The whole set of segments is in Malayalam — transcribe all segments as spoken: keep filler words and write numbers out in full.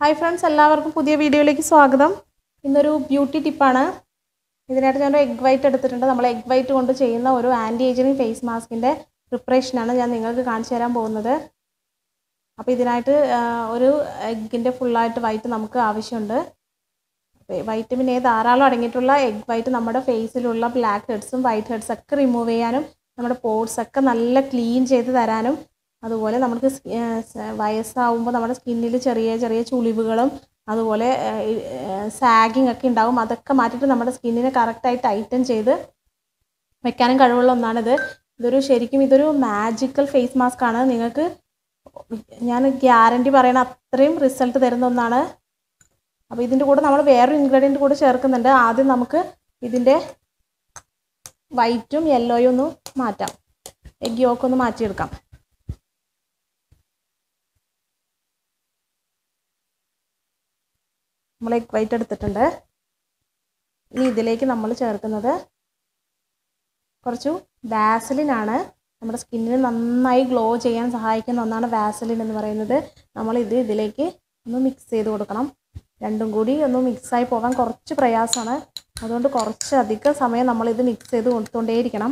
ഹായ് ഫ്രണ്ട്സ്, എല്ലാവർക്കും പുതിയ വീഡിയോയിലേക്ക് സ്വാഗതം. ഇന്നൊരു ബ്യൂട്ടി ടിപ്പാണ്. ഇതിനായിട്ട് ഞാൻ എഗ് വൈറ്റ് എടുത്തിട്ടുണ്ട്. നമ്മൾ എഗ് വൈറ്റ് കൊണ്ട് ചെയ്യുന്ന ഒരു ആൻറ്റി ഏജിങ് ഫേസ് മാസ്കിൻ്റെ പ്രിപ്പറേഷനാണ് ഞാൻ നിങ്ങൾക്ക് കാണിച്ചു തരാൻ പോകുന്നത്. അപ്പോൾ ഇതിനായിട്ട് ഒരു എഗ്ഗിൻ്റെ ഫുള്ളായിട്ട് വൈറ്റ് നമുക്ക് ആവശ്യമുണ്ട്. വൈറ്റമിൻ എ ധാരാളം അടങ്ങിയിട്ടുള്ള എഗ് വൈറ്റ് നമ്മുടെ ഫേസിലുള്ള ബ്ലാക്ക് ഹെഡ്സും വൈറ്റ് ഹെഡ്സും ഒക്കെ റിമൂവ് ചെയ്യാനും നമ്മുടെ പോർട്സൊക്കെ നല്ല ക്ലീൻ ചെയ്ത് തരാനും, അതുപോലെ നമുക്ക് വയസ്സാവുമ്പോൾ നമ്മുടെ സ്കിന്നിൽ ചെറിയ ചെറിയ ചുളിവുകളും അതുപോലെ സാഗിങ് ഒക്കെ ഉണ്ടാകും. അതൊക്കെ മാറ്റിയിട്ട് നമ്മുടെ സ്കിന്നിനെ കറക്റ്റായി ടൈറ്റൻ ചെയ്ത് വെക്കാനും കഴിവുള്ള ഒന്നാണിത്. ഇതൊരു ശരിക്കും ഇതൊരു മാജിക്കൽ ഫേസ് മാസ്ക് ആണ്. നിങ്ങൾക്ക് ഞാൻ ഗ്യാരണ്ടി പറയണ അത്രയും റിസൾട്ട് തരുന്ന ഒന്നാണ്. അപ്പോൾ ഇതിൻ്റെ കൂടെ നമ്മൾ വേറൊരു ഇൻഗ്രീഡിയൻറ്റ് കൂടെ ചേർക്കുന്നുണ്ട്. ആദ്യം നമുക്ക് ഇതിൻ്റെ വൈറ്റും യെല്ലോയും ഒന്ന് മാറ്റാം. എഗ് യോക്ക് ഒന്ന് മാറ്റിയെടുക്കാം. നമ്മൾ എഗ് വൈറ്റ് എടുത്തിട്ടുണ്ട്. ഇനി ഇതിലേക്ക് നമ്മൾ ചേർക്കുന്നത് കുറച്ച് വാസലിനാണ്. നമ്മുടെ സ്കിന്നിന് നന്നായി ഗ്ലോ ചെയ്യാൻ സഹായിക്കുന്ന ഒന്നാണ് വാസലിൻ എന്ന് പറയുന്നത്. നമ്മളിത് ഇതിലേക്ക് ഒന്ന് മിക്സ് ചെയ്ത് കൊടുക്കണം. രണ്ടും കൂടി ഒന്ന് മിക്സായി പോകാൻ കുറച്ച് പ്രയാസമാണ്. അതുകൊണ്ട് കുറച്ച് അധികം സമയം നമ്മളിത് മിക്സ് ചെയ്ത് കൊടുത്തുകൊണ്ടേയിരിക്കണം.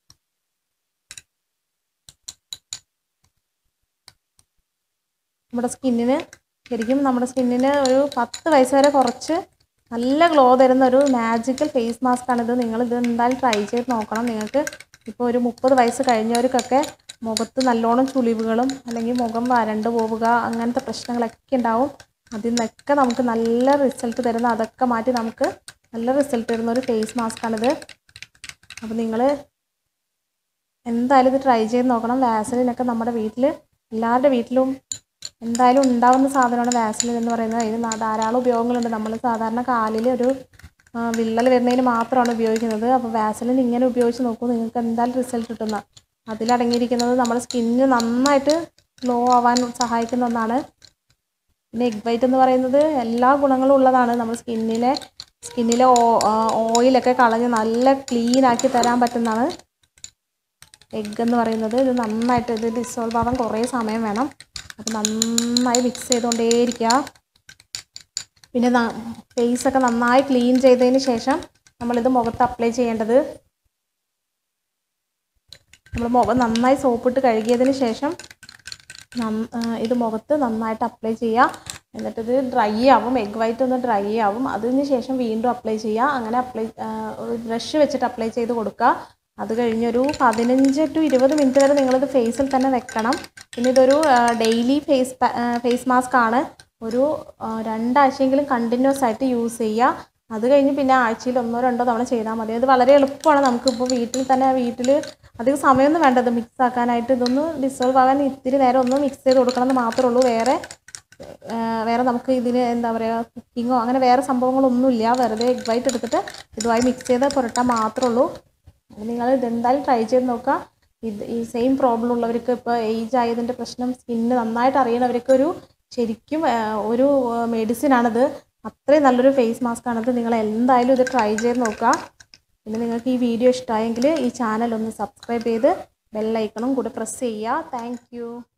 നമ്മുടെ സ്കിന്നിന് ശരിക്കും നമ്മുടെ സ്കിന്നിന് ഒരു പത്ത് വയസ്സ് വരെ കുറച്ച് നല്ല ഗ്ലോ തരുന്ന ഒരു മാജിക്കൽ ഫേസ് മാസ്കാണിത്. നിങ്ങളിത് എന്തായാലും ട്രൈ ചെയ്ത് നോക്കണം. നിങ്ങൾക്ക് ഇപ്പോൾ ഒരു മുപ്പത് വയസ്സ് കഴിഞ്ഞവർക്കൊക്കെ മുഖത്ത് നല്ലോണം ചുളിവുകളും അല്ലെങ്കിൽ മുഖം വരണ്ട് പോവുക അങ്ങനത്തെ പ്രശ്നങ്ങളൊക്കെ ഉണ്ടാവും. അതിൽ നിന്നൊക്കെ നമുക്ക് നല്ല റിസൾട്ട് തരുന്ന, അതൊക്കെ മാറ്റി നമുക്ക് നല്ല റിസൾട്ട് തരുന്ന ഒരു ഫേസ് മാസ്കാണിത്. അപ്പോൾ നിങ്ങൾ എന്തായാലും ഇത് ട്രൈ ചെയ്ത് നോക്കണം. വാസലിനൊക്കെ നമ്മുടെ വീട്ടിൽ എല്ലാവരുടെ വീട്ടിലും എന്തായാലും ഉണ്ടാവുന്ന സാധനമാണ് വാസലിൻ എന്ന് പറയുന്നത്. അതിന് ധാരാളം ഉപയോഗങ്ങളുണ്ട്. നമ്മൾ സാധാരണ കാലിൽ ഒരു വിള്ളൽ വരുന്നതിന് മാത്രമാണ് ഉപയോഗിക്കുന്നത്. അപ്പോൾ വാസലിൻ ഇങ്ങനെ ഉപയോഗിച്ച് നോക്കൂ, നിങ്ങൾക്ക് എന്തായാലും റിസൾട്ട് കിട്ടുന്ന. അതിലടങ്ങിയിരിക്കുന്നത് നമ്മുടെ സ്കിന്നിന് നന്നായിട്ട് ഗ്ലോ ആവാൻ സഹായിക്കുന്ന ഒന്നാണ്. പിന്നെ എഗ് വൈറ്റ് എന്ന് പറയുന്നത് എല്ലാ ഗുണങ്ങളും ഉള്ളതാണ്. നമ്മൾ സ്കിന്നിലെ സ്കിന്നിലെ ഓയിലൊക്കെ കളഞ്ഞ് നല്ല ക്ലീൻ ആക്കി തരാൻ പറ്റുന്നതാണ് എഗ് എന്ന് പറയുന്നത്. ഇത് നന്നായിട്ട് ഇത് ഡിസോൾവ് ആവാൻ കുറേ സമയം വേണം. അപ്പോൾ നന്നായി മിക്സ് ചെയ്തുകൊണ്ടേയിരിക്കുക. പിന്നെ ഫേസൊക്കെ നന്നായി ക്ലീൻ ചെയ്തതിന് ശേഷം നമ്മളിത് മുഖത്ത് അപ്ലൈ ചെയ്യേണ്ടത്, നമ്മൾ മുഖം നന്നായി സോപ്പിട്ട് കഴുകിയതിന് ശേഷം ഇത് മുഖത്ത് നന്നായിട്ട് അപ്ലൈ ചെയ്യുക. എന്നിട്ടിത് ഡ്രൈ ആവും. എഗ് വൈറ്റ് ഒന്ന് ഡ്രൈ ആവും. അതിന് ശേഷം വീണ്ടും അപ്ലൈ ചെയ്യുക. അങ്ങനെ അപ്ലൈ ബ്രഷ് വെച്ചിട്ട് അപ്ലൈ ചെയ്ത് കൊടുക്കുക. അത് കഴിഞ്ഞൊരു പതിനഞ്ച് ടു ഇരുപത് മിനിറ്റ് വരെ നിങ്ങളിത് ഫേസിൽ തന്നെ വെക്കണം. പിന്നെ ഇതൊരു ഡെയിലി ഫേസ് ഫേസ് മാസ്ക് ആണ്. ഒരു രണ്ടാഴ്ചയെങ്കിലും കണ്ടിന്യൂസ് ആയിട്ട് യൂസ് ചെയ്യുക. അത് കഴിഞ്ഞ് പിന്നെ ആഴ്ചയിൽ ഒന്നോ രണ്ടോ തവണ ചെയ്താൽ മതി. അത് വളരെ എളുപ്പമാണ്. നമുക്കിപ്പോൾ വീട്ടിൽ തന്നെ വീട്ടിൽ അധികം സമയമൊന്നും വേണ്ട ഇത് മിക്സ് ആക്കാനായിട്ട്. ഇതൊന്ന് ഡിസോൾവ് ആകാൻ ഇത്തിരി നേരം ഒന്ന് മിക്സ് ചെയ്ത് കൊടുക്കണമെന്ന് മാത്രമേ ഉള്ളൂ. വേറെ വേറെ നമുക്ക് ഇതിന് എന്താ പറയുക കുക്കിങ്ങോ അങ്ങനെ വേറെ സംഭവങ്ങളൊന്നുമില്ല. വെറുതെ എഗ് വൈറ്റ് എടുത്തിട്ട് ഇതുമായി മിക്സ് ചെയ്ത് പുരട്ടാൻ മാത്രമേ ഉള്ളൂ. നിങ്ങൾ ഇതെന്തായാലും ട്രൈ ചെയ്ത് നോക്കുക. ഇത് ഈ സെയിം പ്രോബ്ലം ഉള്ളവർക്ക്, ഇപ്പോൾ ഏജ് ആയതിൻ്റെ പ്രശ്നം സ്കിന്ന് നന്നായിട്ട് അറിയണവർക്ക് ഒരു ശരിക്കും ഒരു മെഡിസിനാണിത്. അത്രയും നല്ലൊരു ഫേസ് മാസ്കാണിത്. നിങ്ങൾ എന്തായാലും ഇത് ട്രൈ ചെയ്ത് നോക്കുക. പിന്നെ നിങ്ങൾക്ക് ഈ വീഡിയോ ഇഷ്ടമായെങ്കിൽ ഈ ചാനൽ ഒന്ന് സബ്സ്ക്രൈബ് ചെയ്ത് ബെൽ ഐക്കണും കൂടെ പ്രസ് ചെയ്യുക. താങ്ക്